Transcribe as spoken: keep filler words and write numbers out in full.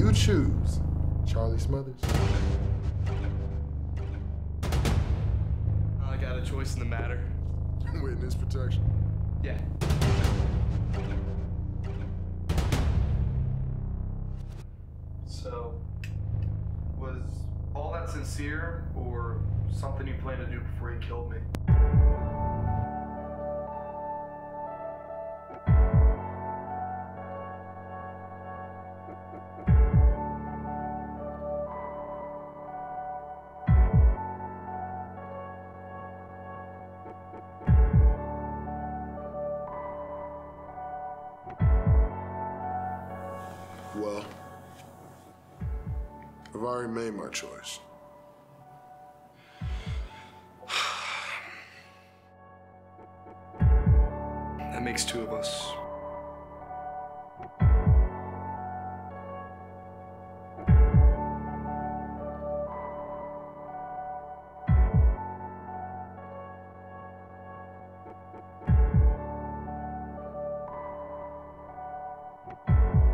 You choose Charlie Smothers. I got a choice in the matter. Witness protection. Yeah. So, was all that sincere, or something you planned to do before you killed me? Well, I've already made my choice. That makes two of us.